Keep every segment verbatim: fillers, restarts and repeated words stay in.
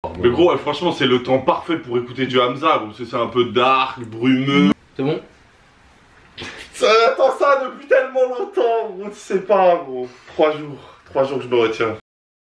Mais gros, ouais, franchement, c'est le temps parfait pour écouter du Hamza, gros, c'est un peu dark, brumeux. C'est bon? Ça attend ça depuis tellement longtemps, gros, tu sais pas, gros. Trois jours, trois jours que je me retiens.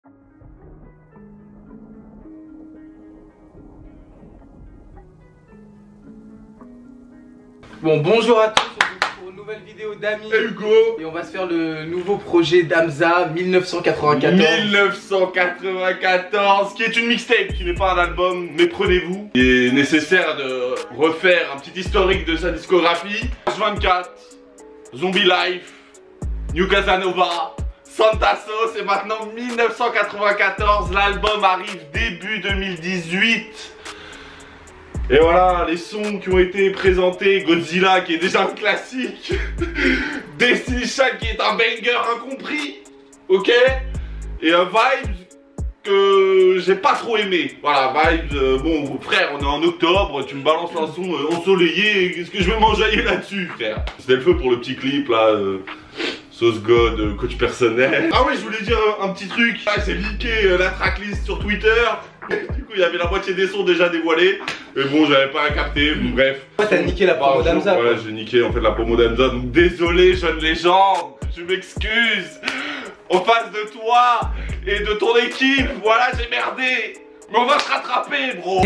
Bon, bonjour à tous, on se retrouve pour une nouvelle vidéo d'Ami. Et Hugo. Et on va se faire le nouveau projet d'Hamza mille neuf cent quatre-vingt-quatorze. mille neuf cent quatre-vingt-quatorze, qui est une mixtape, qui n'est pas un album, mais prenez-vous. Il est nécessaire de refaire un petit historique de sa discographie. H vingt-quatre, Zombie Life, New Casanova, Santa Sauce, et maintenant mille neuf cent quatre-vingt-quatorze, l'album arrive début deux mille dix-huit. Et voilà, les sons qui ont été présentés, Godzilla qui est déjà un classique, Destiny Child qui est un banger incompris, ok, et un Vibes que j'ai pas trop aimé. Voilà, Vibes, euh, bon frère, on est en octobre, tu me balances un son euh, ensoleillé, qu'est-ce que je vais m'enjailler là-dessus, frère? C'était le feu pour le petit clip là, euh, Sauce God, euh, coach personnel. Ah oui, je voulais dire euh, un petit truc, ah, c'est leaké euh, la tracklist sur Twitter. Du coup il y avait la moitié des sons déjà dévoilés. Mais bon j'avais pas capté, bon, bref. Toi t'as niqué la promo d'Hamza. Voilà, j'ai niqué en fait la promo d'Hamza. Donc désolé jeune légende, je m'excuse en face de toi et de ton équipe. Voilà, j'ai merdé. Mais on va se rattraper bro.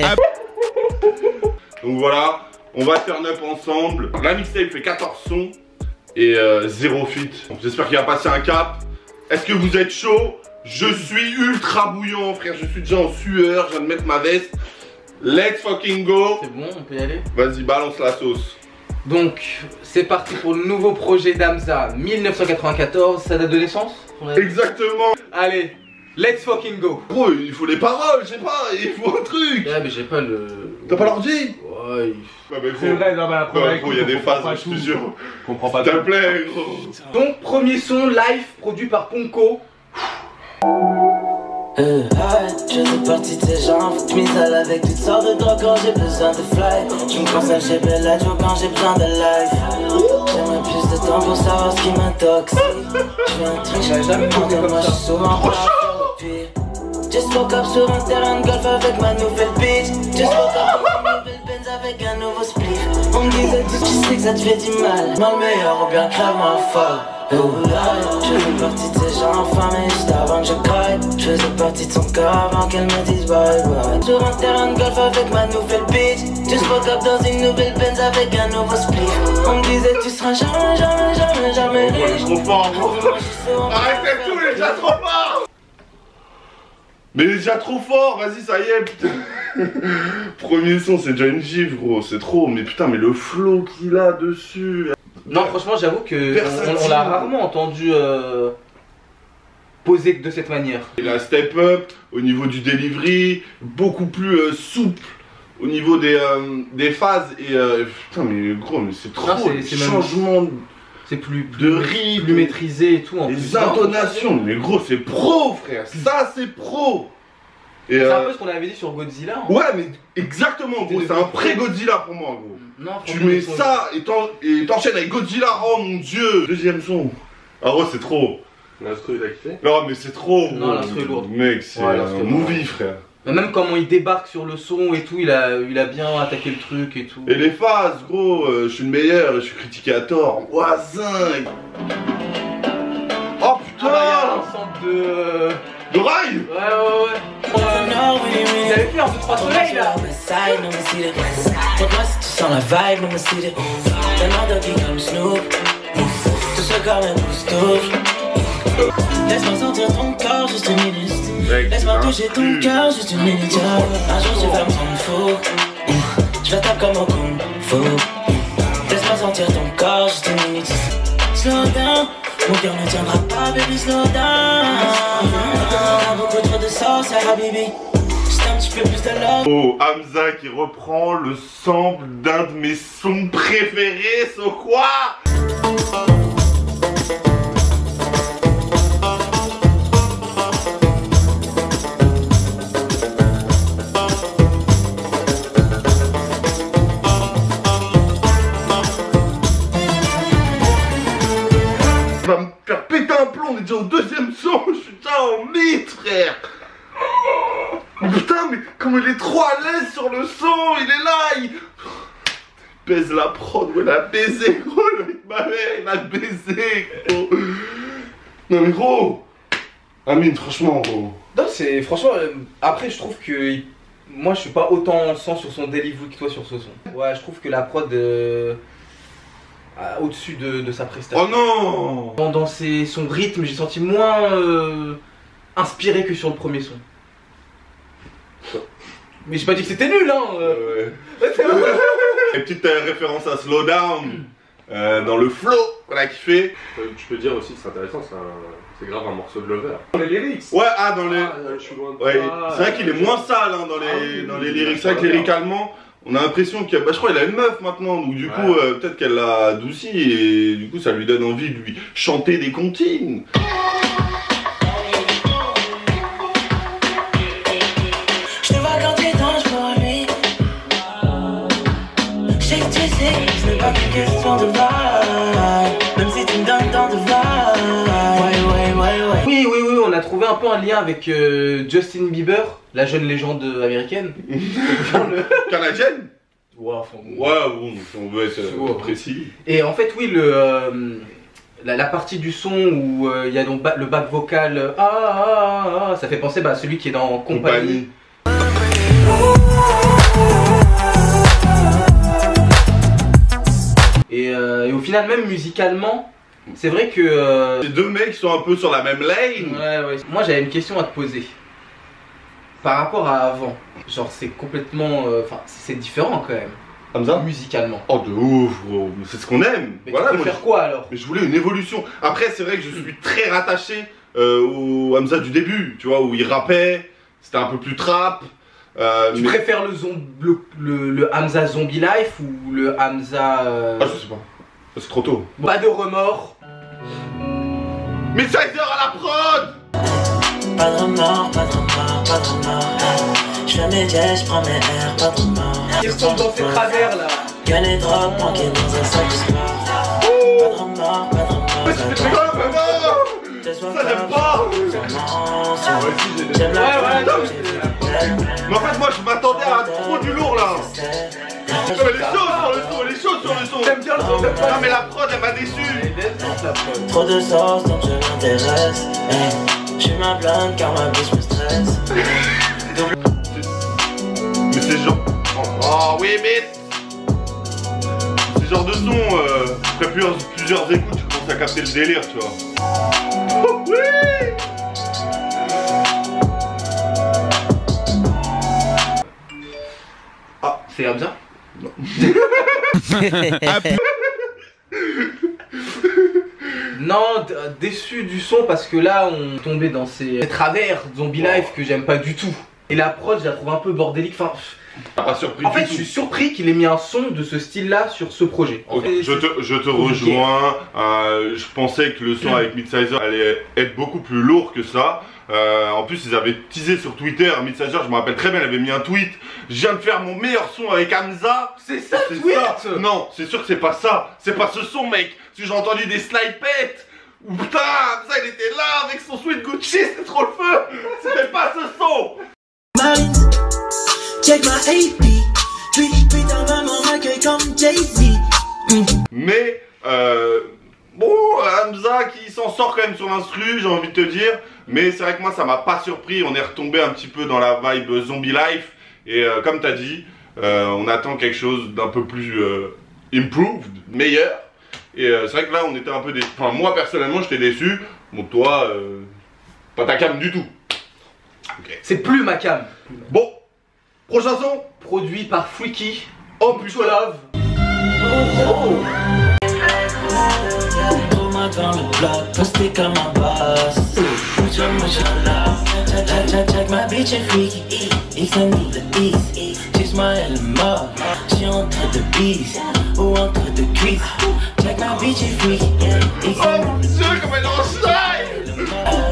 Donc voilà, on va turn up ensemble. La mixtape fait quatorze sons et euh, zéro feat. J'espère qu'il va passer un cap. Est-ce que vous êtes chaud? Je suis ultra bouillant frère, je suis déjà en sueur, je viens de mettre ma veste. Let's fucking go. C'est bon, on peut y aller? Vas-y, balance la sauce. Donc, c'est parti pour le nouveau projet d'Hamza mille neuf cent quatre-vingt-quatorze, sa date de naissance? Exactement. Allez, let's fucking go. Gros, il faut les paroles, je sais pas, il faut un truc. Ouais mais j'ai pas le... T'as pas l'ordi? Ouais, il... Ouais, mais C'est vrai, non, mais la première ouais, gros, il y a des phases, je te jure. Je comprends pas S'il te tout. plaît, gros. Donc, premier son live produit par Ponko. Euh, arrête, je fais partie de ces gens, faut que m'isole avec toutes sortes de drogues quand j'ai besoin de fly. Je me concentre chez Bellagio quand j'ai besoin de life. J'aimerais plus de temps pour savoir ce qui m'intoxique. Je fais un truc, J'avais jamais posé comme moi je ça. suis souvent pas pire. Just woke up sur un terrain de golf avec ma nouvelle bitch. Just woke up avec une nouvelle Benz avec un nouveau spliff. On me disait tout, tu sais que ça te fait du mal. Moi le meilleur ou bien crève-moi folle. Oh, je fais partie de ces gens enflammés juste avant que je craque. Je faisais partie de son corps avant qu'elle me dise bye bye. Sur un terrain de golf avec ma nouvelle bitch. Just woke up dans une nouvelle Benz avec un nouveau spliff. On me disait tu seras jamais, jamais, jamais, jamais Gros, il est riche. trop fort, gros. Arrêtez tout, il est déjà trop fort. Mais il est déjà trop fort, vas-y, ça y est, putain. Premier son, c'est déjà une gifle, gros, c'est trop. Mais putain, mais le flow qu'il a dessus. Non, franchement, j'avoue que Versatile. on, on l'a rarement entendu euh, poser de cette manière. Il a step up au niveau du delivery, beaucoup plus euh, souple au niveau des, euh, des phases. Et euh, putain, mais gros, mais c'est trop. Non, c'est- le c'est même- changement C'est plus, plus, de rythme, plus maîtrisé et tout. En les plus. intonations. Mais gros, c'est pro, frère. Ça, c'est pro. Et C'est un euh, peu ce qu'on avait dit sur Godzilla. hein. ouais, mais exactement, gros. C'est C'est le- un pré-Godzilla pour moi, gros. Non, Tu franchement, mets ils sont- ça et t'en- et t'enchaînes avec Godzilla, oh mon dieu. Deuxième son. Ah ouais, c'est trop. L'instru, il a kiffé. Non, mais c'est trop. Non, gros. l'instru est lourde. Mec, c'est Ouais, l'instru un est lourde. movie, frère. Mais même comment il débarque sur le son et tout, il a, il a bien attaqué le truc et tout. Et les phases, gros, euh, je suis le meilleur, je suis critiqué à tort. Voisin. Oh Ah putain. bah, il y a l'ensemble de... euh, De rail. Ouais, ouais, ouais. Ils avaient fait un deux trois soleils là. Montre-moi si tu sens la vibe, non me cite. Donne-moi doggy comme Snoop. Tout ce corps me pousse tout. Laisse-moi sentir ton corps juste une minute. Mec, Laisse-moi c'est toucher un ton cul. cœur juste une minute. Un jour tu vas me rendre fou. Je vais taper comme un kung fu. Laisse-moi sentir ton corps juste une minute. Slow down. Mon cœur ne tiendra pas, baby, slow down. T'as beaucoup trop de sauce, à Habibi. Juste un petit peu plus de love. Oh, Hamza qui reprend le sample d'un de mes sons préférés, so quoi? Va me faire péter un plomb, on est déjà au deuxième son, je suis déjà en mythe, frère. Oh, putain, mais comme il est trop à l'aise sur le son, il est là, il baise la prod, il a baisé, gros, avec ma mère, il a baisé, gros. Non mais gros, Amine, franchement, gros. Non, c'est franchement. Euh, après, je trouve que il- moi, je suis pas autant sans sur son delivery que toi sur ce son. Ouais, je trouve que la prod euh, a- au-dessus de, de sa prestation. Oh non. Dans, dans ses- son rythme, j'ai senti moins euh, inspiré que sur le premier son. Mais j'ai pas dit que c'était nul, hein. euh. Ouais. Ouais, c'est vrai. Une petite euh, référence à Slowdown, euh, dans le flow qu'on a kiffé. Tu peux dire aussi que c'est intéressant, c'est un- c'est grave un morceau de Lover. Dans les lyrics. Ouais, ah, dans les... Ah, je suis loin de Ouais, toi. c'est vrai qu'il est moins sale hein, dans les, Ah oui, dans oui, les oui, lyrics. C'est vrai que d'accord. lyricalement, on a l'impression qu'il y a. Bah, je crois qu'il a une meuf maintenant, donc du Ouais. coup, euh, peut-être qu'elle l'a adouci et du coup, ça lui donne envie de lui chanter des comptines. Je te vois quand tu danses pour lui. Je sais que tu sais, ce n'est pas qu'une question de vibe. Même si tu me donnes tant de vibe. Ouais, ouais, ouais, ouais. Oui, oui, oui, on a trouvé un peu un lien avec euh, Justin Bieber, la jeune légende américaine. Dans le- Canadienne. Ouais, enfin, bon. Ouais, bon, si on veut être C'est euh, beau. précis. Et en fait, oui, le, euh, la, la partie du son où euh, il y a donc ba- le back vocal, euh, ah, ah, ah, ah, ça fait penser bah, à celui qui est dans Compagnie. Et, euh, et au final, même musicalement, c'est vrai que. euh, Ces deux mecs sont un peu sur la même lane. ouais, ouais. Moi, j'avais une question à te poser. Par rapport à avant, genre, c'est complètement. euh, Enfin, c'est différent quand même, Comme ça. musicalement. Oh, de ouf, gros. C'est ce qu'on aime. Mais Voilà, tu peux moi, faire quoi alors? Mais je voulais une évolution. Après, c'est vrai que je suis très rattaché euh, au Hamza du début, tu vois, où il rappait, c'était un peu plus trap. Euh, Tu mais- préfères le, zom- le, le, le Hamza Zombie Life ou le Hamza. euh, Ah, je sais pas. C'est trop tôt. Pas de remords. Mais ça heures à la prod. Pas de remords, pas de remords, pas de remords. Je fais mes jets, je prends mes airs, pas de remords. Il retombe dans ses travers là. Y'a les drogues planquées dans un sac de sport. Pas de remords, pas de remords. Mais c'est quoi le moment? Ça j'aime pas. J'aime la Ouais, ouais, vie, non, j'ai vu la belle. Mais en fait, moi je m'attendais à trop du lourd là. Non, mais les choses sur le son, les choses sur le son. T'aimes bien le son, t'aimes Non, pas mais la prod elle m'a déçu. Trop de sauce donc je m'intéresse. Hey, je ma blonde car ma biche me stresse. Mais c'est genre. Oh oui, mais. C'est genre de son, euh, après plusieurs, plusieurs écoutes, tu commences à capter le délire, tu vois. Oh oui. C'est Hamza? Non, d- déçu du son parce que là on est tombé dans ces travers Zombie Life que j'aime pas du tout. Et la prod, je la trouve un peu bordélique. Enfin, T'as pas surpris en du fait, tout. je suis surpris qu'il ait mis un son de ce style-là sur ce projet. En Ok, fait, je te, je te compliqué. rejoins. Euh, je pensais que le son avec Midsizer allait être beaucoup plus lourd que ça. Euh, en plus, ils avaient teasé sur Twitter. Midsizer, je me rappelle très bien, il avait mis un tweet. Je viens de faire mon meilleur son avec Hamza. C'est ça, C'est tweet. ça. Non, c'est sûr que c'est pas ça. C'est pas ce son, mec. Parce que j'ai entendu des snipettes. Ou putain, Hamza, il était là avec son sweat Gucci. C'était trop le feu. C'était pas ce son. Marine, check my A P. Putain, maman m'accueille comme Jay-Z. Mais euh, bon, Hamza qui s'en sort quand même sur l'instru, j'ai envie de te dire. Mais c'est vrai que moi ça m'a pas surpris. On est retombé un petit peu dans la vibe Zombie Life. Et euh, comme t'as dit, euh, on attend quelque chose d'un peu plus euh, improved, meilleur. Et euh, c'est vrai que là on était un peu déçus. Enfin moi personnellement j'étais déçu. Bon toi, euh, pas ta cam du tout. Ok. C'est plus ma cam. Bon, prochain son. Produit par Freaky. Oh Mucho putain. Love. Pour moi dans le bloc, posté comme un boss. Mucho, mucho love. Check, check, check, check, my bitch est freaky. East and the east. She's my element. She entre de bise ou entre de cuisses. Check, my bitch est freaky. East Oh and mon dieu, comme elle enchaîne.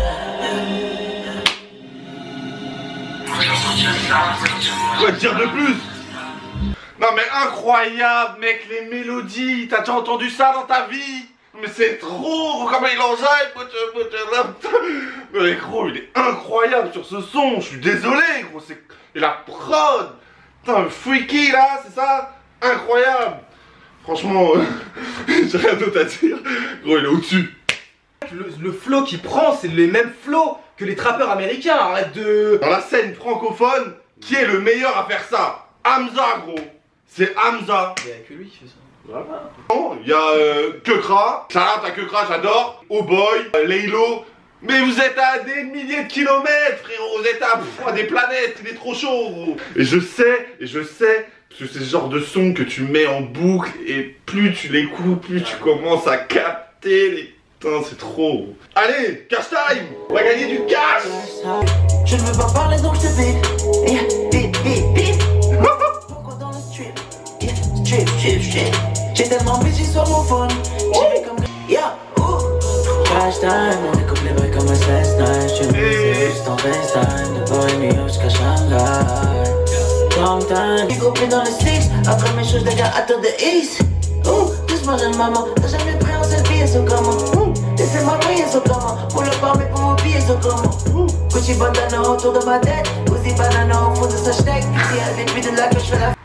Quoi dire de plus? Non mais incroyable mec, les mélodies, t'as déjà entendu ça dans ta vie? mais c'est trop, comment il enjaille, put your, put your love. Mais gros, il est incroyable sur ce son, je suis désolé, gros, c'est... Et la prod, putain, freaky là, c'est ça? Incroyable. Franchement, euh, j'ai rien d'autre à dire. Gros, il est au-dessus. Le, le flow qu'il prend, c'est les mêmes flows que les trappeurs américains, arrête de... Dans la scène francophone, qui est le meilleur à faire ça? Hamza, gros. C'est Hamza. Il y a que lui qui fait ça. Voilà. Il y a euh, Kekra. Shout-out à Kekra, j'adore. Oh Boy, euh, Laylo. Mais vous êtes à des milliers de kilomètres, frérot. Vous êtes à, pff, à des planètes. Il est trop chaud, gros. Et je sais, et je sais, parce que c'est ce genre de son que tu mets en boucle. Et plus tu l'écoutes, plus tu commences à capter les... Putain, c'est trop. Allez, cash time. On va gagner du cash. Je ne veux pas parler donc je te bip. Yeah, bip, bip, bip. Pourquoi dans le strip? Yeah, strip, strip, strip. J'ai tellement busy sur mon phone. J'y vais comme... Yeah, ouh. Cash time, on est couplé vrai comme un last night. Je me disais juste en FaceTime. Le boy me jusqu'à Shanghai. Long time. J'ai coupé dans les sticks. Après mes choses, les gars, attends de East. Ouh, doucement jeune maman. T'as jamais pris en selfie, c'est comment? Laissez-moi briller, c'est comment? Pour le bar, mais pour vos billets, c'est comment? Gucci bandana autour de ma tête. Uzi banana au fond de sa steak. Si elle vient plus de là que je fais la...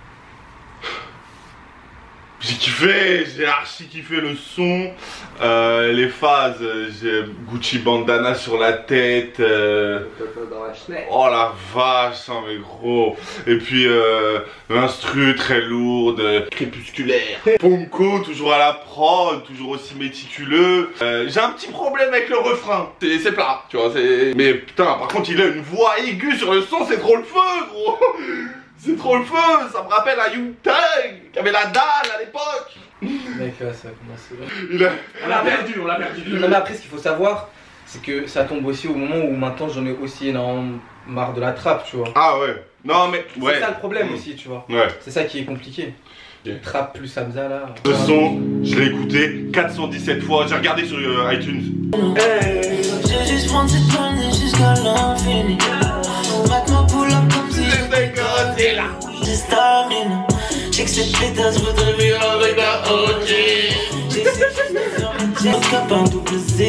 J'ai kiffé, j'ai archi kiffé le son, euh, les phases, j'ai Gucci bandana sur la tête, euh, oh la vache, hein, mais gros, et puis euh, l'instru très lourde, crépusculaire, Ponko toujours à la prod, toujours aussi méticuleux, euh, j'ai un petit problème avec le refrain, c'est plat, tu vois, mais putain, par contre il a une voix aiguë sur le son, c'est trop le feu, gros. C'est trop le feu, ça me rappelle à Young Thug qui avait la dalle à l'époque. Mec là ça a commencé. Il a... On l'a perdu, on l'a perdu. Non mais après ce qu'il faut savoir, c'est que ça tombe aussi au moment où maintenant j'en ai aussi énormément marre de la trappe, tu vois. Ah ouais. Non mais ouais. C'est ça le problème aussi, tu vois. Ouais. C'est ça qui est compliqué. Okay. Trappe plus Hamza là. Ce son, je l'ai écouté quatre cent dix-sept fois, j'ai regardé sur euh, iTunes. Hey. Je juste prendre cette journée jusqu'à l'infini. Maintenant pull up comme si j'étais Godzilla. J'ai stamina. J'ai que cette pétasse, je voudrais vivre avec la O G. J'ai cette j'ai cap un double Z.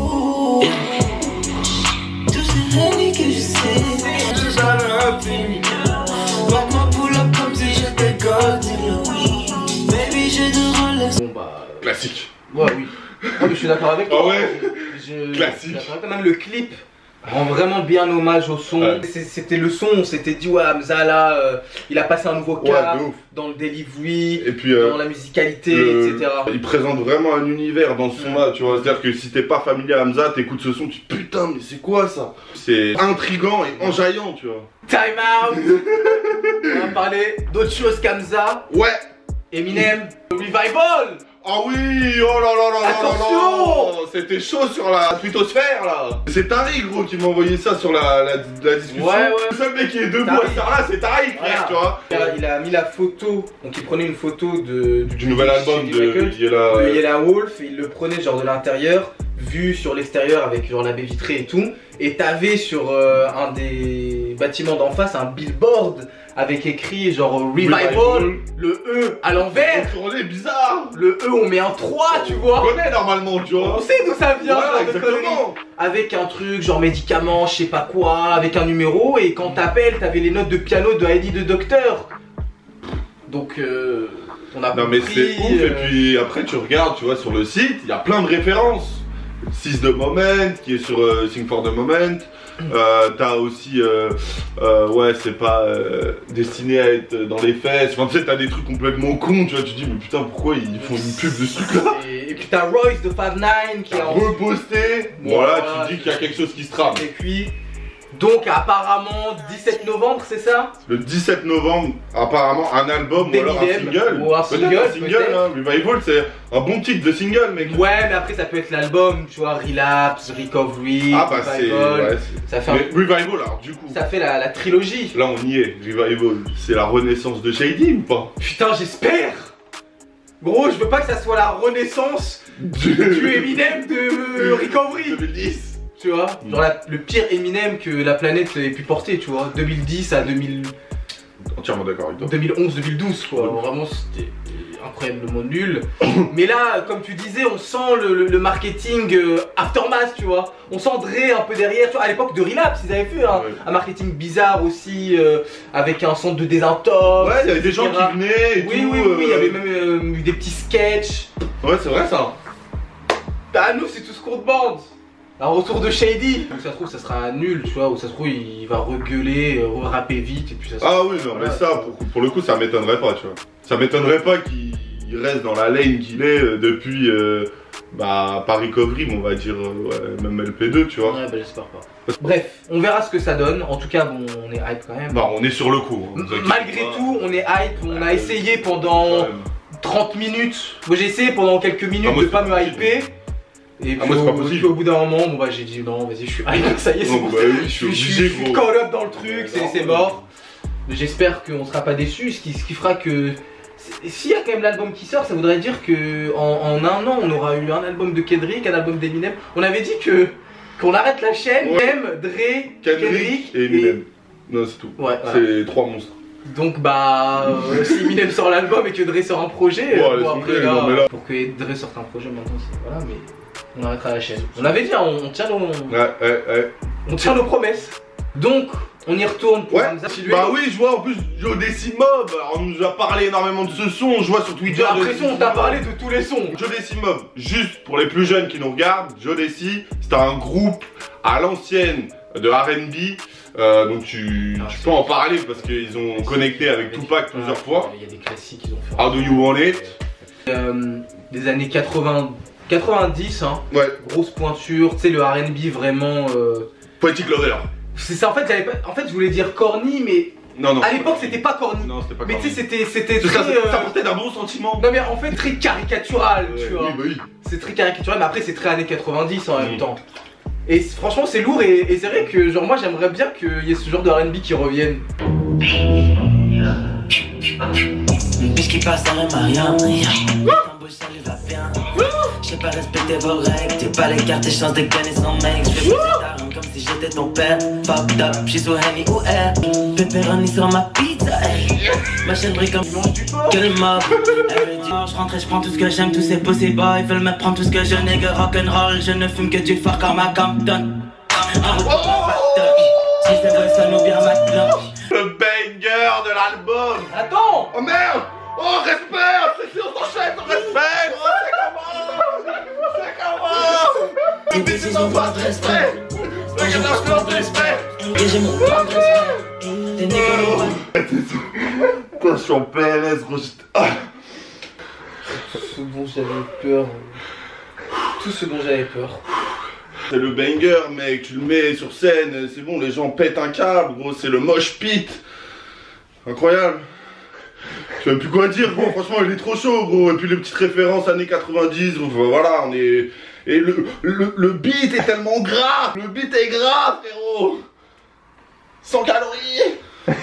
Tous ces années que je sais, jusqu'à l'infini. Maintenant pull up comme si j'étais Godzilla. Baby, j'ai de relais. Bon bah. Classique. Ouais oui. Ah mais je suis d'accord avec toi. Ah ouais. Je... Classique. Même le clip rend vraiment bien hommage au son. Ouais. C'était le son, on s'était dit ouais Hamza là, euh, il a passé un nouveau cap ouais, dans le delivery, et puis, euh, dans la musicalité, le... et cetera. Il présente vraiment un univers dans ce son là, tu vois. C'est-à-dire que si t'es pas familier à Hamza, t'écoutes ce son, tu te dis putain mais c'est quoi ça? C'est intriguant et enjaillant, tu vois. Time out. On va parler d'autre chose qu'Hamza. Ouais. Eminem, Revival. Ah oui, oh là là là là là, c'était chaud sur la twittosphère là. C'est Tariq gros qui m'a envoyé ça sur la, la, la discussion. Ouais ouais. Le seul mec qui est debout à ce là c'est Tariq frère, tu vois. Il a, il a mis la photo, donc il prenait une photo de, du, du nouvel album de Yella de Yella Wolf et il le prenait genre de l'intérieur, vu sur l'extérieur avec genre la baie vitrée et tout. Et t'avais sur euh, un des bâtiments d'en face un billboard avec écrit genre Revival, Revival. Le E à l'envers. C'est bizarre. Le E on met un trois, tu vois. On connaît normalement, tu vois. On sait d'où ça vient. Ouais, exactement. Avec un truc genre médicament, je sais pas quoi, avec un numéro. Et quand t'appelles, t'avais les notes de piano de Heidi de Docteur. Donc euh, on a non compris, mais c'est ouf. Euh... Et puis après tu regardes, tu vois, sur le site, il y a plein de références. six The Moment qui est sur euh, Sing for the Moment. Euh, T'as aussi, euh, euh, ouais, c'est pas euh, destiné à être dans les fesses. Enfin, tu sais, t'as des trucs complètement cons, tu vois. Tu te dis, mais putain, pourquoi ils font une pub de ce truc là? Et, et puis t'as Royce de Fab Nine qui a reposté. Voilà, voilà, tu te dis qu'il y a quelque chose qui se trame. Et puis, donc apparemment, dix-sept novembre, c'est ça? Le dix-sept novembre, apparemment, un album ou alors un single. Ou un single, un single hein. Revival, c'est un bon titre de single, mec. Ouais, mais après, ça peut être l'album, tu vois, Relapse, Recovery, ah bah c'est... Ouais, ça fait mais un... Revival, alors, du coup. Ça fait la, la trilogie. Là, on y est. Revival, c'est la renaissance de Shady ou pas? Putain, j'espère. Gros, je veux pas que ça soit la renaissance du, du Eminem de Recovery. deux mille dix. Tu vois, genre la, le pire Eminem que la planète ait pu porter, tu vois, deux mille dix à deux mille... Entièrement d'accord avec toi. deux mille onze deux mille douze quoi, ouais. Vraiment c'était incroyablement nul. Mais là, comme tu disais, on sent le, le, le marketing euh, aftermath, tu vois. On sent Dre un peu derrière. Tu vois, à l'époque de Relapse, ils avaient fait hein, ouais. un marketing bizarre aussi, euh, avec un centre de désintox. Ouais, il y avait des gens qui venaient et oui, tout. Oui, oui, oui, il euh... y avait même euh, eu des petits sketchs. Ouais, c'est vrai ça. Bah, nous, c'est tout ce qu'on demande. Un retour de Shady. Donc ça se trouve ça sera nul, tu vois, ou ça se trouve il va regueuler, rapper vite et puis ça se Ah oui non voilà, mais ça pour, pour le coup ça m'étonnerait pas, tu vois. Ça m'étonnerait pas qu'il reste dans la lane qu'il est euh, depuis euh, bah pas Recovery mais on va dire euh, ouais, même L P deux tu vois. Ouais bah j'espère pas. Bref, on verra ce que ça donne. En tout cas bon on est hype quand même. Bah on est sur le coup. Hein, malgré pas. Tout on est hype, on a essayé pendant trente minutes. Moi j'ai essayé pendant quelques minutes ah, moi, de pas me hyper. Et puis, ah, moi, au, puis au bout d'un moment, bon bah j'ai dit non, vas-y, je suis hype, ça y est, c'est bon. Bah oui, je suis obligé, je suis call up dans le truc, c'est mort. J'espère qu'on sera pas déçus, ce qui, ce qui fera que s'il y a quand même l'album qui sort, ça voudrait dire que en, en un an, on aura eu un album de Kendrick, un album d'Eminem. On avait dit que qu'on arrête la chaîne, ouais. M, Dre, Kendrick, Kendrick et Eminem. Et... Non, c'est tout. Ouais, voilà. C'est trois monstres. Donc bah, euh, si Eminem sort l'album et que Dre sort un projet, ouais, bon, après, là, là, là. pour que Dre sorte un projet maintenant, voilà, mais on arrêtera la chaîne. On avait dit, hein, on tient nos, ouais, ouais, ouais. on tient nos promesses. Donc, on y retourne pour ouais. Bah oui, je vois en plus Jodecimob. Alors, on nous a parlé énormément de ce son. Je vois sur Twitter. J'ai l'impression qu'on t'a parlé de tous les sons. Jodecimob, juste pour les plus jeunes qui nous regardent, Jodeci, c'était un groupe à l'ancienne de R and B. Euh, donc tu, ah, tu peux en parler parce qu'ils ont connecté avec Tupac plusieurs ah, fois. Il y a des classiques qu'ils ont fait. How Do You Want It euh, des années quatre-vingts, quatre-vingt-dix, hein. Ouais. Grosse pointure, tu sais le R and B vraiment. Euh... Poetic Lover. C'est ça en fait, pas... en fait je voulais dire corny mais. Non, non. À l'époque c'était pas corny. Non, c'était pas mais corny. Mais tu sais c'était c'était très. Ça, euh... ça portait d'un bon sentiment. Non mais en fait très caricatural, ouais, tu vois. Oui, bah oui. C'est très caricatural mais après c'est très années quatre-vingt-dix en mmh. même temps. Et franchement c'est lourd et, et c'est vrai que genre moi j'aimerais bien qu'il y ait ce genre de R and B qui revienne. Une biche qui passe dans le Marianne. Ton bouche ça lui va bien. Je sais pas respecter vos règles. T'es pas les cartes et chances de gagner son mec. Je fais passer ta rame comme si j'étais ton père. Fucked up, j'suis sous Henny ou Air. Pepperoni sur ma pizza. Ma chaîne brille comme que les mobs. Elle me dit je rentre et je prends tout ce que j'aime. Tous ces pussy boys veulent me prendre tout ce que je n'ai que rock'n'roll. Je ne fume que du fuck comme à Compton. En route pour ma factory. Si c'est vrai ça nous bien ma clope. Le banger de l'album. Attends. Oh merde. Oh respect. C'est on t'enchaîne, on respecte. Oh c'est comment. C'est comment. Des décisions pas de respect. Regarde de respect. Et j'ai mon plan de respect. T'es négocié. Putain je suis en P L S gros. Tout ce dont j'avais peur. Tout ce dont j'avais peur. C'est le banger mec, tu le mets sur scène, c'est bon, les gens pètent un câble gros, c'est le mosh pit. Incroyable. Je sais même plus quoi dire gros, franchement il est trop chaud gros. Et puis les petites références années quatre-vingt-dix, voilà on est... Et le, le, le beat est tellement gras. Le beat est gras frérot. cent calories.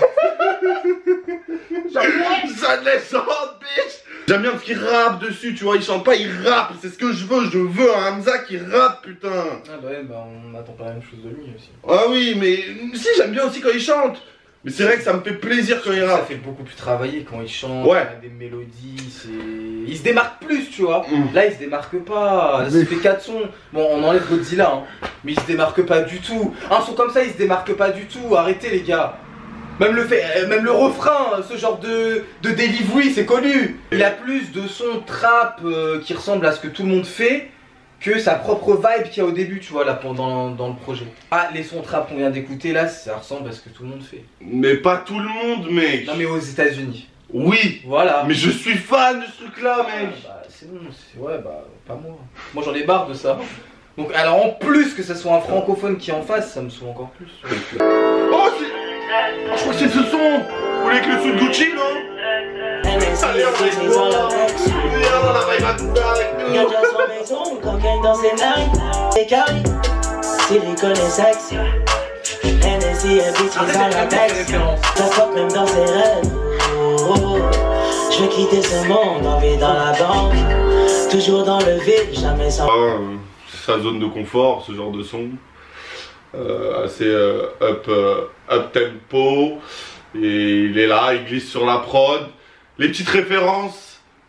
Ça de l'essence bitch. J'aime bien parce qu'il rappe dessus, tu vois, il chante pas, il rappe, c'est ce que je veux, je veux un Hamza qui rappe, putain. Ah bah ouais, bah on attend pas la même chose de lui aussi. Ah oui, mais si, j'aime bien aussi quand il chante. Mais c'est vrai que ça me fait plaisir quand il rappe. Ça fait beaucoup plus travailler quand il chante, ouais. Il a des mélodies, c'est... Il se démarque plus, tu vois. Mm. Là, il se démarque pas, là, ça fait quatre sons. Bon, on enlève Godzilla, hein. Mais il se démarque pas du tout. Un son comme ça, il se démarque pas du tout, arrêtez les gars. Même le, fait, même le refrain, ce genre de, de delivery, c'est connu. Il a plus de sons trap euh, qui ressemblent à ce que tout le monde fait que sa propre vibe qu'il y a au début, tu vois, là, pendant, dans le projet. Ah, les sons trap qu'on vient d'écouter, là, ça ressemble à ce que tout le monde fait. Mais pas tout le monde, mec. Non, mais aux États-Unis. Oui. Voilà. Mais je suis fan de ce truc-là, mec. Ah, bah, c'est bon, c'est... Ouais, bah, pas moi. Moi, j'en ai marre de ça. Donc, alors, en plus que ça soit un francophone qui est en face, ça me saoule encore plus. Oh, c'est... Je crois que c'est ce son. Vous voulez que le son de Gucci, non? Allez, on est dans la vibe à tout avec nous. Y'a déjà son maison, cocaine dans ses narines. C'est carré, c'est l'école est sexy. N S I et bitch dans la texte. Ça fuck même dans ses rêves. Oh, oh. Je veux quitter ce monde, envie dans la banque. Toujours dans le vide, jamais sans. Ah, sa zone de confort, ce genre de son. Euh, assez euh, up, euh, up tempo et il est là, il glisse sur la prod. Les petites références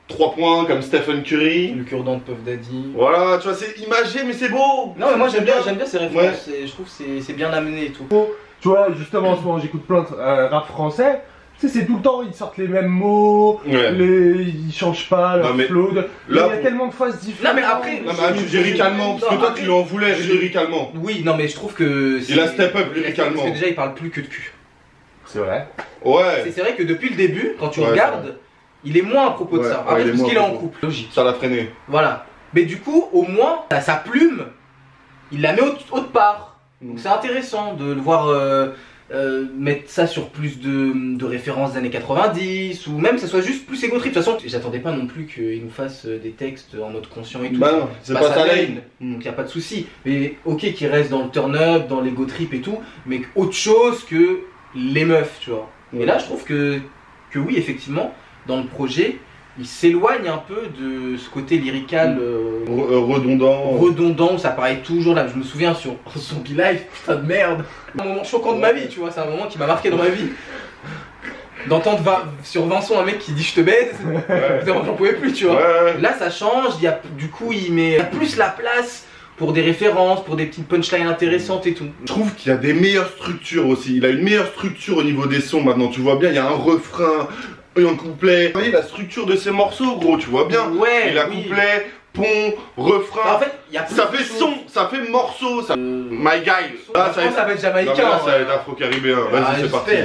trois points comme Stephen Curry. Le cure-dent de Puff Daddy. Voilà, tu vois, c'est imagé, mais c'est beau. Non, mais moi j'aime bien, j'aime bien ces références. Ouais. Je trouve que c'est bien amené et tout. Tu vois, justement, en ce moment, j'écoute plein de euh, rap français. Tu sais, c'est tout le temps, ils sortent les mêmes mots, ouais. les... ils changent pas leur flow. De... Là, il y a tellement de phases différentes. Non, mais après, non, mais lyricalement, parce que toi, tu lui en voulais lyricalement. Oui, non, mais je trouve que. Il a step up lyricalement. Parce que déjà, il parle plus que de cul. C'est vrai. Ouais. C'est vrai que depuis le début, quand tu ouais, regardes, il est moins à propos ouais, de ça. Après, ouais, parce qu'il est en couple. Logique. Ça l'a freiné. Voilà. Mais du coup, au moins, sa plume, il la met autre, autre part. Donc c'est intéressant de le voir euh, euh, mettre ça sur plus de, de références des années quatre-vingt-dix, ou même que ça soit juste plus égo trip. De toute façon, j'attendais pas non plus qu'il nous fasse des textes en mode conscient et tout. Bah non, c'est pas, pas sa lane. Donc y a pas de souci. Mais ok, qu'il reste dans le turn-up, dans l'ego trip et tout, mais autre chose que les meufs, tu vois. Ouais. Et là, je trouve que, que oui, effectivement, dans le projet, il s'éloigne un peu de ce côté lyrical euh, redondant. Redondant, ça paraît toujours là. Je me souviens sur son Be Live, putain de merde. Un moment choquant de ma vie, tu vois, c'est un moment qui m'a marqué dans ma vie. D'entendre sur Vincent un mec qui dit je te baise, ouais. J'en pouvais plus, tu vois. Ouais, ouais. Là, ça change, il y a, du coup, il met il y a plus la place pour des références, pour des petites punchlines intéressantes et tout. Je trouve qu'il y a des meilleures structures aussi. Il a une meilleure structure au niveau des sons maintenant, tu vois bien, il y a un refrain. Et un couplet. Vous voyez la structure de ces morceaux, gros, tu vois bien. Ouais. Il a oui. couplet, pont, refrain. En fait, y a ça fait son, ça fait morceau. Ça... Euh... My guy. Là, ça, ça va être jamaïcain. Non, là, ça va être afro-caribéen. Vas-y, ah, c'est parti.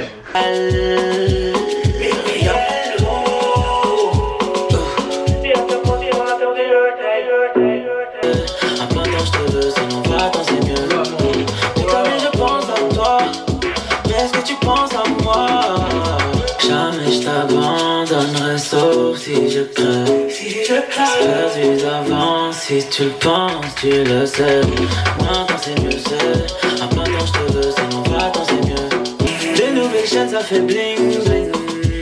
Sauf si je crève, si je crève, perdu d'avance, si tu le penses, tu le sais. Moi quand c'est mieux c'est, à plein temps je te veux, sinon va quand c'est mieux. Les nouvelles chaînes ça fait bling bling.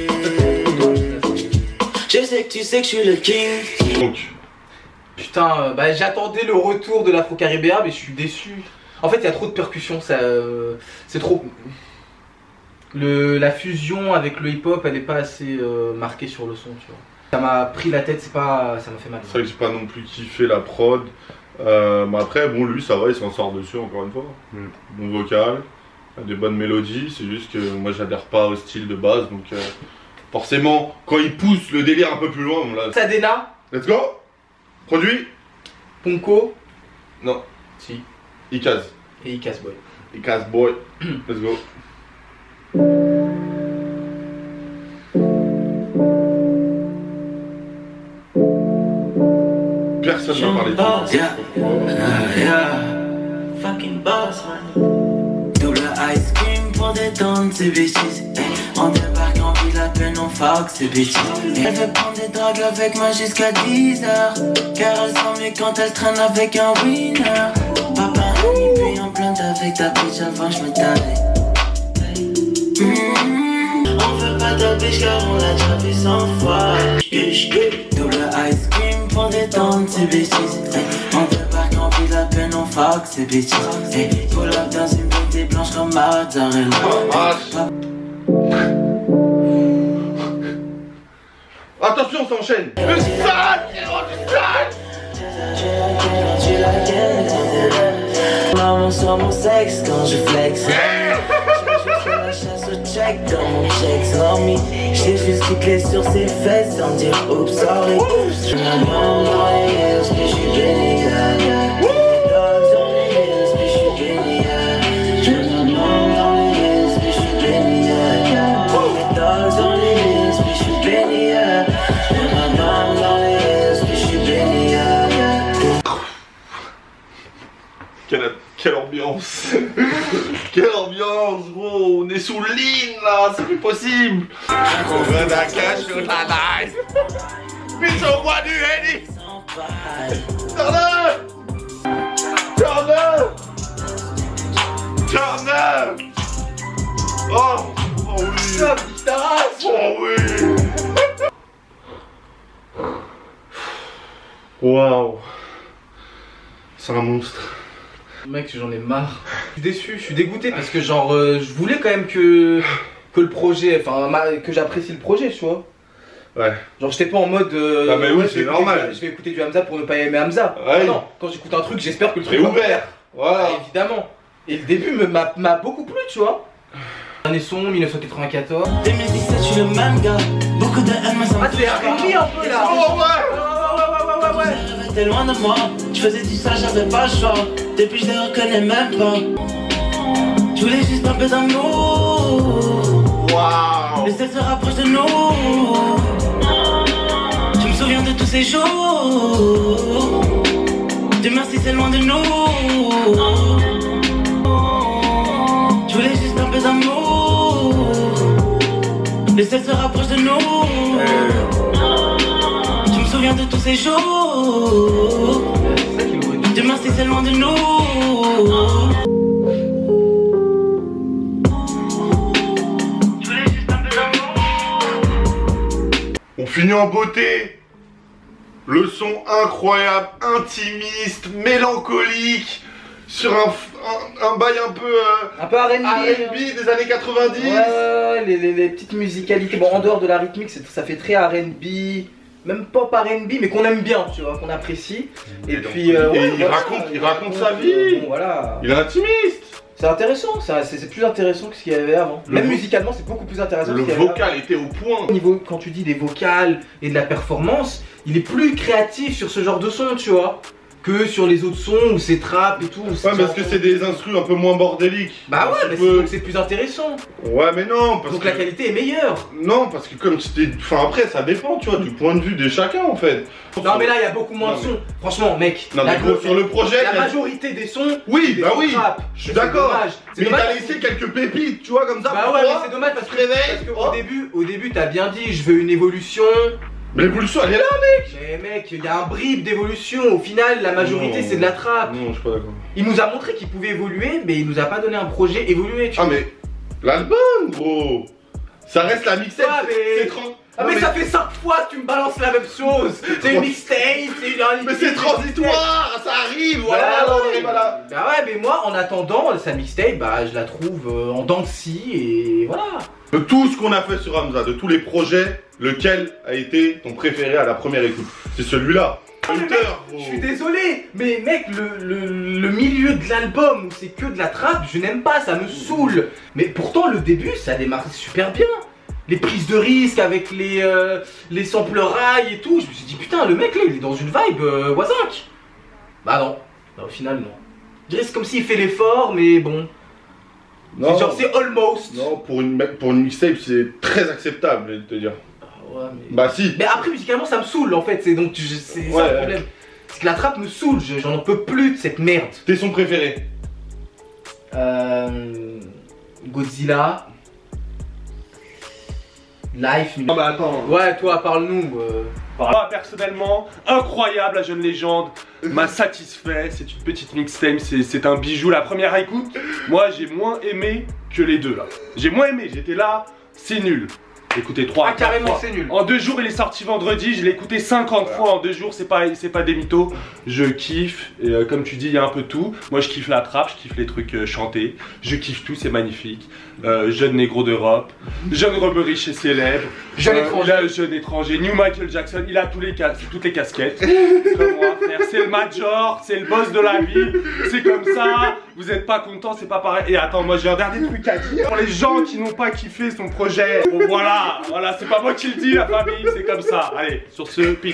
Je sais que tu sais que je suis le king. Donc. Putain, euh, bah j'attendais le retour de l'afro-caribéen mais je suis déçu. En fait il y a trop de percussions, ça, euh, c'est trop... Le, la fusion avec le hip-hop, elle est pas assez euh, marquée sur le son, tu vois. Ça m'a pris la tête, c'est pas, ça m'a fait mal. C'est vrai que j'ai pas non plus kiffé la prod. Euh, mais après, bon, lui, ça va, il s'en sort dessus encore une fois. Mm. Bon vocal, des bonnes mélodies. C'est juste que moi, j'adhère pas au style de base, donc euh, forcément, quand il pousse le délire un peu plus loin, on l'a. Sadena. Let's go. Produit. Ponko. Non. Si. Ikaz. Et Ikaz Boy. Ikaz Boy. Let's go. Personne n'a parlé de ça. Yeah, yeah, yeah. Fucking boss, man. Double ice cream pour détendre ces bitches. On débarque en ville à peine, on fuck ces bitches. Elle veut prendre des drogues avec moi jusqu'à dix heures. Car elle sent mieux quand elle traîne avec un winner. Papa, il paye en plainte avec ta bitch avant je me tavais. On veut pas ta bitch car on l'a déjà vu cent fois. Double ice cream pour détendre ces bitches. On débarque en ville à peine, on fuck ces bitches. Pull up dans une beauté blanche comme mozzarella. Attention, on s'enchaîne. Le sale, c'est rendu sale. Maman sur mon sexe quand je flex. La chasse au check dans mon check sormi. J'ai juste cliqué sur ses fesses sans dire oops sorry. Je me demande dans les hills mais j'suis béni. Dogs on les hills mais j'suis béni. Je me demande dans les hills mais j'suis béni. Dogs on les hills mais j'suis béni. Je me demande dans les hills mais j'suis béni. Quelle, quelle ambiance. Quelle ambiance, gros. On est sous l'île là, c'est plus possible. On veut la cache sur la live. Bitch, au bois du Henny. Turn-le. Turn-le. Turn-le. Oh, oh oui. Oh oui. Waouh. C'est un monstre. Mec, j'en ai marre. Je suis déçu, je suis dégoûté parce que genre euh, je voulais quand même que que le projet, enfin que j'apprécie le projet, tu vois. Ouais. Genre j'étais pas en mode euh, Ah mais oui, ouais, c'est je vais normal. écouter- je vais écouter du Hamza pour ne pas aimer Hamza. Ouais. Ah non, quand j'écoute un truc, j'espère que le truc C'est va me ouvert. plaire. Voilà. Ah, évidemment. Et le début me- m'a m'a beaucoup plu, tu vois. Année son, mille neuf cent quatre-vingt-quatorze. deux mille dix-sept, je suis le même gars. Beaucoup de haine, mais ça me Ah, c'est touche R pas. and B un peu là. Oh ouais. Ouais, ouais, ouais, ouais, ouais, ouais. Je rêvais, t'es loin de moi. Je faisais du ça, j'avais pas le choix. Depuis, je les reconnais même pas. Je voulais juste un peu d'amour. Waouh. Le ciel se rapproche de nous. Je me souviens de tous ces jours. Dieu merci, c'est loin de nous. Je voulais juste un peu d'amour. Le ciel se rapproche de nous. Je me souviens de tous ces jours. Dieu merci, c'est loin de nous. Je voulais juste un peu d'amour. On finit en beauté. Le son incroyable, intimiste, mélancolique, sur un, un, un bail un peu euh, Un peu R and B. R and B des années quatre-vingt-dix. Ouais, ouais, ouais, les, les, les petites musicalités. Bon, en dehors de la rythmique, c'est- ça fait très R and B. Même pop R and B, mais qu'on aime bien, tu vois, qu'on apprécie. Et, Et donc, puis, euh, et ouais, il voilà, raconte- il raconte sa vie. euh, bon, voilà. Il est intimiste. C'est intéressant, c'est c'est plus intéressant que ce qu'il y avait avant. Le Même vo- musicalement, c'est beaucoup plus intéressant Le que ce qu'il y avait vocal était au point. Au niveau, quand tu dis des vocales et de la performance, il est plus créatif sur ce genre de son, tu vois, que sur les autres sons où c'est trap et tout. où Ouais, mais est-ce que c'est des instrus un peu moins bordéliques? Bah ouais, Un mais peu- c'est donc c'est plus intéressant. Ouais, mais non, parce Donc que... la qualité est meilleure. Non, parce que comme c'était... Enfin, après, ça dépend, tu vois, du point de vue de chacun, en fait. Non mais là il y a beaucoup moins Non, de mais- sons. Franchement mec, Non, la, mais gros, sur le projet... la il y a- majorité des sons, Oui, c'est bah des sons oui, trap. je suis Et c'est d'accord. dommage. C'est Mais dommage t'as parce laissé que- quelques pépites, tu vois, comme ça, Bah pour ouais, toi. mais c'est dommage parce Tu que, te réveilles, parce que oh. au début, au début t'as bien dit je veux une évolution. Mais l'évolution, elle est là. Mais mec, il y a un bribe d'évolution. Au final, la majorité Non. c'est de la trappe. Non, je suis pas d'accord. Il nous a montré qu'il pouvait évoluer, mais il nous a pas donné un projet évolué. Tu Ah, vois. mais... L'album, gros. Ça reste la mixtape, Ah, c'est- mais- c'est trente... Ah Non, mais, ça fait cinq fois que tu me balances la même chose. C'est une mixtape, c'est une. Mais c'est transitoire, ça arrive, voilà, Bah on ouais. arrive à la... Bah ouais, mais moi en attendant sa mixtape, bah je la trouve euh, en dents de scie et voilà. De tout ce qu'on a fait sur Hamza, de tous les projets, lequel a été ton préféré à la première écoute? C'est celui-là. Ah, mais mec, Hunter, je gros. suis désolé, mais mec, le, le, le milieu de l'album où c'est que de la trappe, je n'aime pas, ça me saoule. Mais pourtant, le début, ça démarre super bien. Les prises de risque avec les, euh, les samplerailles et tout, je me suis dit, putain, le mec là, il est dans une vibe euh, Wazinck. Bah non, bah, au final, non. Je dirais c'est comme s'il fait l'effort, mais bon. Non, C'est genre, c'est almost. non, pour une, pour une mixtape, c'est très acceptable, de te dire. Ah ouais, mais... Bah si. Mais après, musicalement, ça me saoule en fait, c'est donc je- c'est Ouais, ça le ouais. problème. Parce que la trappe me saoule, je- j'en peux plus de cette merde. T'es son préféré. Euh, Godzilla. Life. Non, bah attends. Ouais, toi, parle-nous. euh. Moi personnellement, incroyable, la jeune légende m'a satisfait, c'est une petite mixtape, c'est c'est un bijou. La première écoute, moi j'ai moins aimé que les deux là. J'ai moins aimé, j'étais là, c'est nul. Écoutez trois. Ah, carrément, c'est nul. En deux jours, il est sorti vendredi, je l'ai écouté cinquante fois en deux jours, c'est pas, c'est pas des mythos. Je kiffe, et euh, comme tu dis, il y a un peu de tout. Moi je kiffe la trappe, je kiffe les trucs euh, chantés, je kiffe tout, c'est magnifique. Euh, jeune négro d'Europe, jeune rebeu riche et célèbre, Jeune Euh, étranger. il a le jeune étranger, New Michael Jackson, il a tous les cas- toutes les casquettes. Comme moi, frère, c'est le major, c'est le boss de la vie, c'est comme ça. Vous êtes pas content, c'est pas pareil. Et attends, moi j'ai un dernier truc à dire. Pour les gens qui n'ont pas kiffé son projet, bon voilà, voilà, c'est pas moi qui le dis, la famille, c'est comme ça. Allez, sur ce, peace.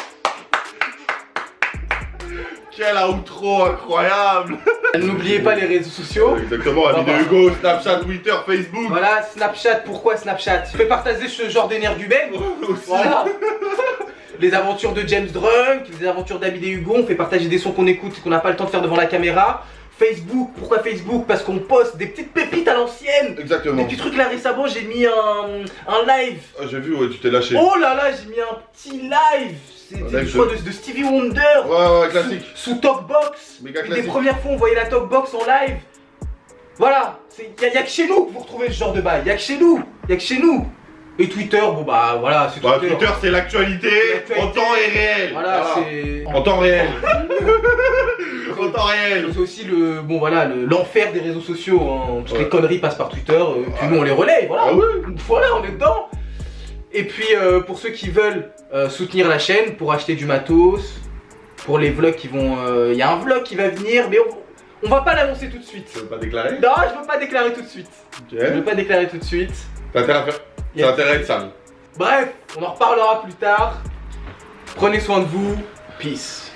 Quel outro incroyable. N'oubliez pas les réseaux sociaux. Exactement, la Bah, vidéo bah. Hugo, Snapchat, Twitter, Facebook. Voilà, Snapchat, pourquoi Snapchat? Fais partager ce genre d'énergumène. Aussi. Voilà. Les aventures de James Drunk, les aventures d'Amidé Hugo, on fait partager des sons qu'on écoute, qu'on n'a pas le temps de faire devant la caméra. Facebook, pourquoi Facebook? Parce qu'on poste des petites pépites à l'ancienne. Exactement. Des petits trucs là récemment, j'ai mis un, un live. Ah, j'ai vu, ouais, tu t'es lâché. Oh là là, j'ai mis un petit live. Un C'était live je crois de- de, de Stevie Wonder. Ouais, ouais, classique. Sous, sous Talkbox. Méga Une des classique. premières fois on voyait la Talkbox en live. Voilà, il y, a que chez nous que vous retrouvez ce genre de bail. Il y a que chez nous. Il y a que chez nous. Et Twitter, bon bah voilà, c'est Bah, Twitter. Twitter, c'est l'actualité L'actualité. en temps et réel. Voilà, c'est. En temps réel. En temps réel. C'est aussi le bon voilà le- l'enfer des réseaux sociaux. Hein. Toutes Ouais. les conneries passent par Twitter. euh, puis nous on les relaie. Voilà. Ah ouais. Voilà, on est dedans. Et puis euh, pour ceux qui veulent euh, soutenir la chaîne, pour acheter du matos, pour les vlogs qui vont... Il euh, y a un vlog qui va venir, mais on, on va pas l'annoncer tout de suite. Tu veux pas déclarer? Non, je veux pas déclarer tout de suite. Ok. Je veux pas déclarer tout de suite. T'as intérêt à faire. C'est Yes. intérêt de Sam. Bref, on en reparlera plus tard. Prenez soin de vous. Peace.